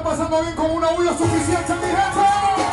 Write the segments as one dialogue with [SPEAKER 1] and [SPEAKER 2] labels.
[SPEAKER 1] pasando bien con una bulla suficiente, mi gente.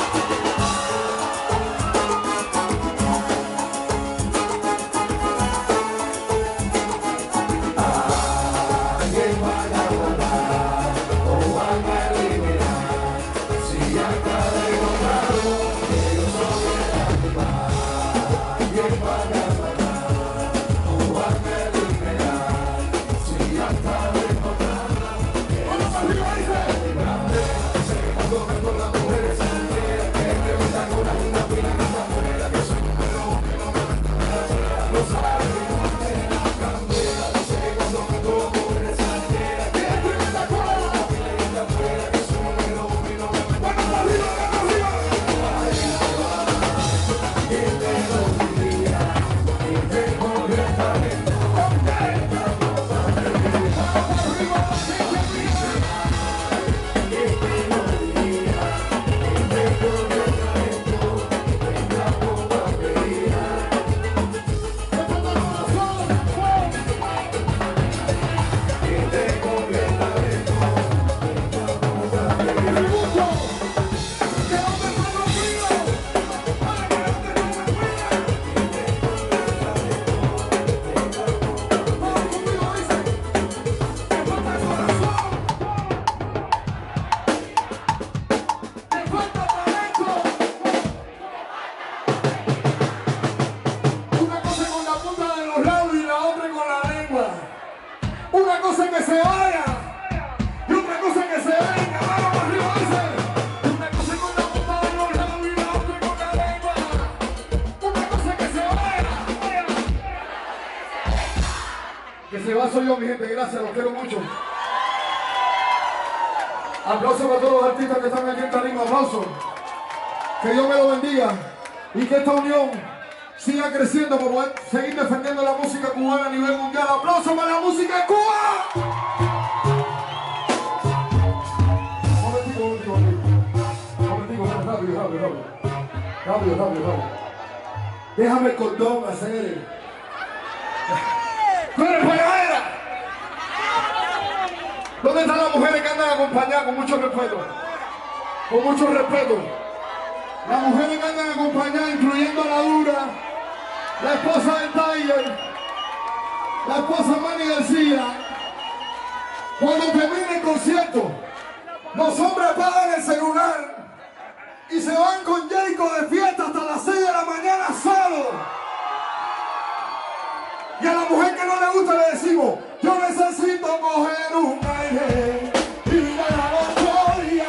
[SPEAKER 1] Una cosa es que se vaya y otra cosa es que se venga. Vamos arriba, dice. Una cosa es con la punta de los labios y la otra con la lengua. Una cosa es que se vaya. Que se va soy yo, mi gente. Gracias, los quiero mucho. Aplausos para todos los artistas que están aquí en tarima. Aplausos. Que Dios me lo bendiga y que esta unión siga creciendo para poder seguir defendiendo la música cubana a nivel mundial. ¡Aplausos para la música de Cuba! Rápido. Déjame el cordón hacer. ¡Tú eres pegadera! ¿Dónde están las mujeres que andan acompañadas con mucho respeto? Con mucho respeto. Las mujeres que andan acompañadas, incluyendo a la Dura, la esposa del Tiger, la esposa Manny García. Cuando termine el concierto, los hombres apagan el celular y se van con Jayco de fiesta hasta las 6 de la mañana solo. Y a la mujer que no le gusta le decimos: yo necesito coger un aire y ir a la gloria.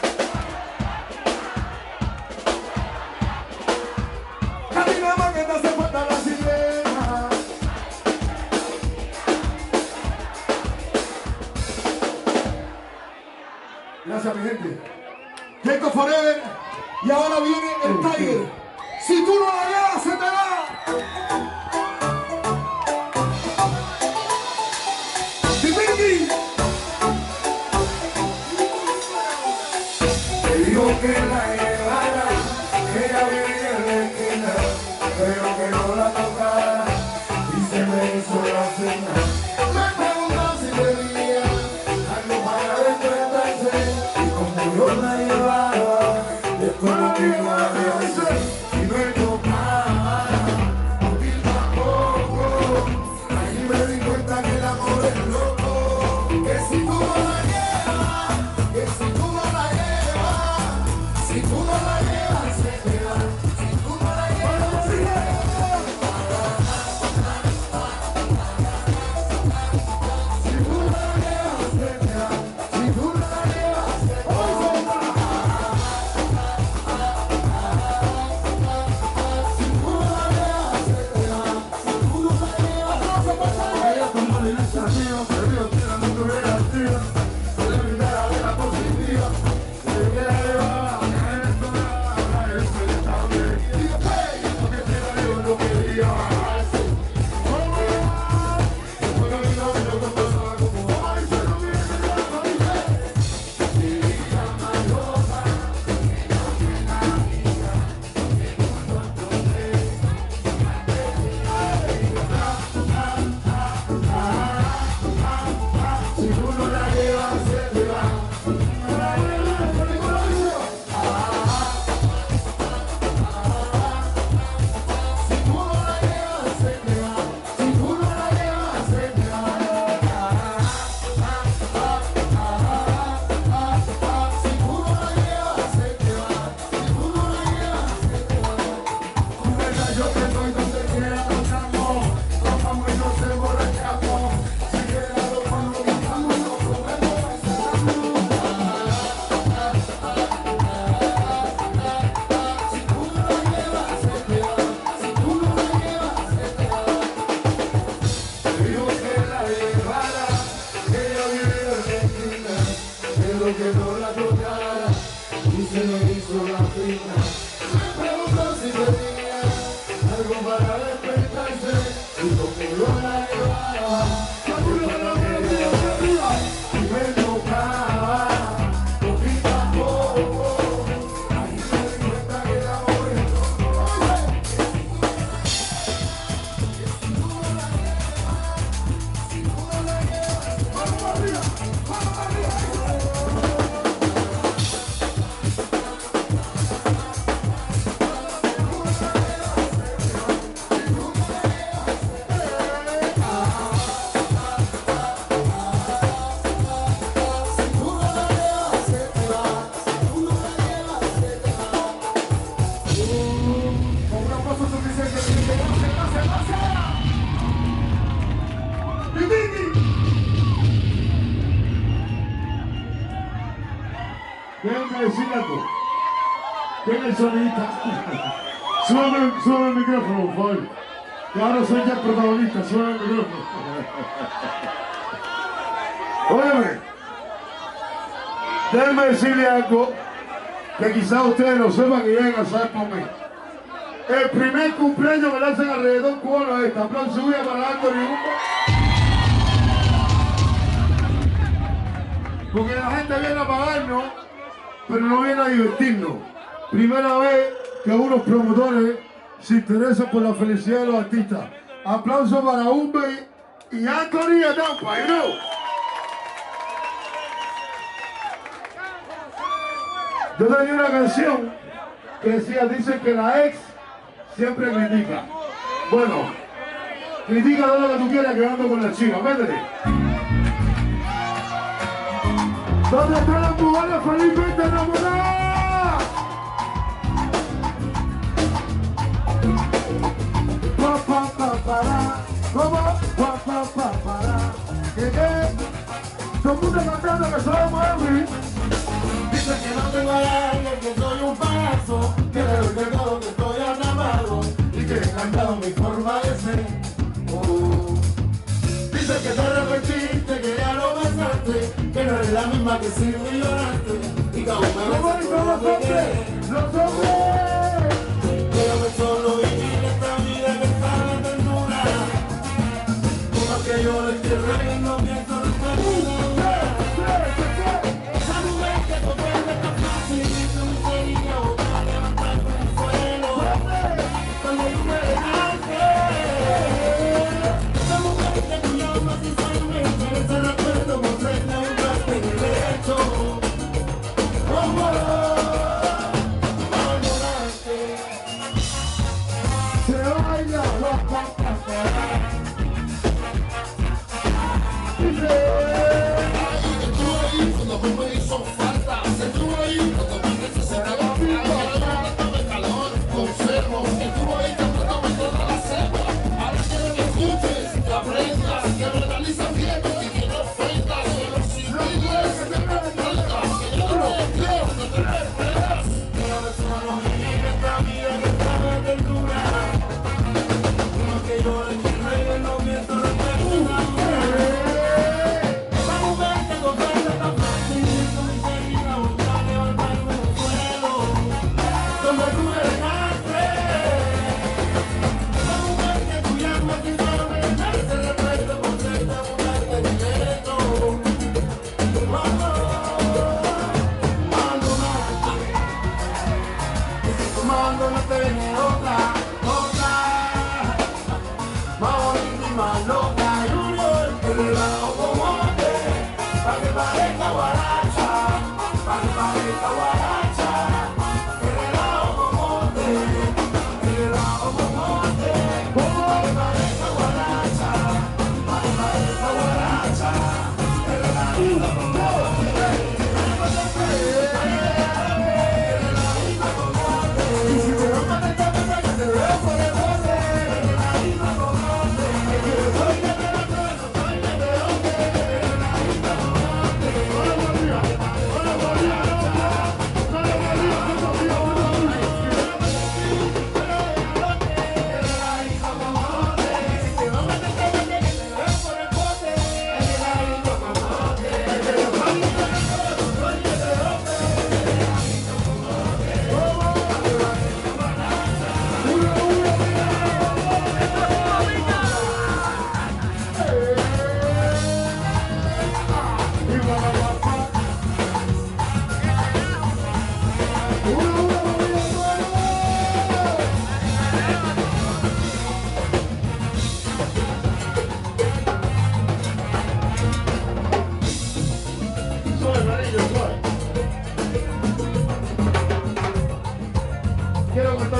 [SPEAKER 1] Camina más que te hace falta la sirena. Gracias, mi gente. Jayco Forever. Y ahora viene el Tiger. Si tú no la llevas, se te va.
[SPEAKER 2] Me dijo que la llevara, que ella vivía en la esquina, pero que no la tocara y se me hizo la cena. Me preguntó si tenía algo para despertarse y como yo la llevaba, después no quiero hacerse y me tocaba morir tampoco. Ahí me di cuenta que el amor es loco, que si tú no la llevas, que si tú no la llevas, si tú que no la tocara y se me hizo la fina. Me preguntó si tenía algo para despertarse y como yo la llevaba, y me tocaba poquito a poco. Ahí me di cuenta que era bonito. ¡Vamos arriba! ¡Vamos arriba!
[SPEAKER 1] Déjenme decir algo. ¿Quién es el sonidista? Sube el micrófono, por favor. Que ahora soy ya el protagonista. Sube el micrófono. Óyeme. Déjenme decirle algo que quizás ustedes no sepan que lleguen a saber por mí. El primer cumpleaños que le hacen alrededor cubano es este. Aplauso subida para Anthony Humba. Porque la gente viene a pagarnos, pero no viene a divertirnos. Primera vez que unos promotores se interesan por la felicidad de los artistas. Aplausos para Umbe y Anthony Atampa, you know. Yo tenía una canción que decía, dicen que la ex siempre critica. Bueno, critica todo lo que tú quieras que ando con la chica, métete. ¿Dónde están las mujeres felizmente enamoradas? Pa, pa, pa, para. ¿Cómo? Pa, pa, pa, para. ¿Qué? Todo el mundo cantando que somos Elvis.
[SPEAKER 2] Dice que no tengo a alguien, que soy un payaso, que de lo que todo que estoy atrapado y que he cambiado mi forma de ser. Dice que te arrepentiste, que ya lo besaste, que no eres la misma que si me lloraste y que aún me besas con los hombres.
[SPEAKER 1] ¡Los hombres!
[SPEAKER 2] Que yo me solo vivir esta vida que está en la ternura, como que yo le estoy reino mientras no me esa mujer que comprende tan fácil y tu miseria para levantarme del suelo cuando tú me dejaste. Esa mujer que tú llamas sinceramente, ese recuerdo por frente a un traste en el derecho. Abandonarte.
[SPEAKER 1] Se baila la papa.
[SPEAKER 2] Me hizo falta, estuvo ahí cuando me necesitaba, dándome calor, conservo, estuvo ahí tapándome toda la selva. Ahora quiero que escuches, que aprendas, que verbalizas bien y que no ofendas, que los civiles se te preguntan, que yo no quiero que te respetas. Pero solo vivir esta vida que está de ternura, como que yo le estoy reyendo mientras no me gusta. Esa mujer que comprende tan fácil.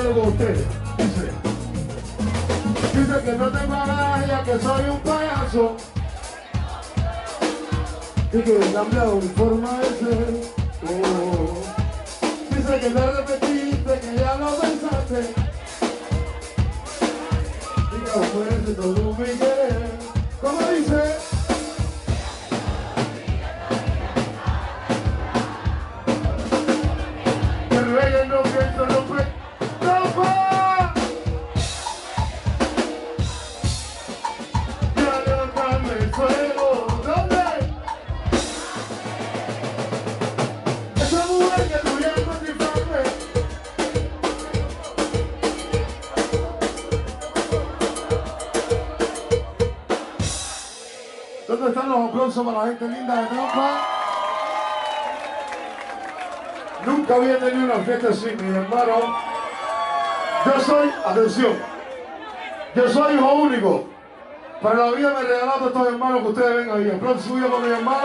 [SPEAKER 1] puedo con ustedes. Dice que no tengo agallas, que soy un payaso. Y que he cambiado mi forma de ser. Dice que te repetiste, que ya lo pensaste. Y que ofrece todo mi querer. ¿Cómo dice? Que el rey no pienso, no fue. ¡Tapa! Ya levantarme el suelo. ¿Dónde? Esa mujer que tú ya no te sabes. ¿Dónde están los aplausos para la gente linda de Tampa? Nunca había tenido una fiesta así, mi hermano. Yo soy, atención, yo soy hijo único. Para la vida me regalaron a estos hermanos que ustedes ven ahí. Aplausos suyos para mi hermano.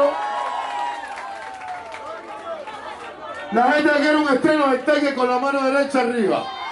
[SPEAKER 1] La gente que quiere un estreno de Teque con la mano derecha arriba.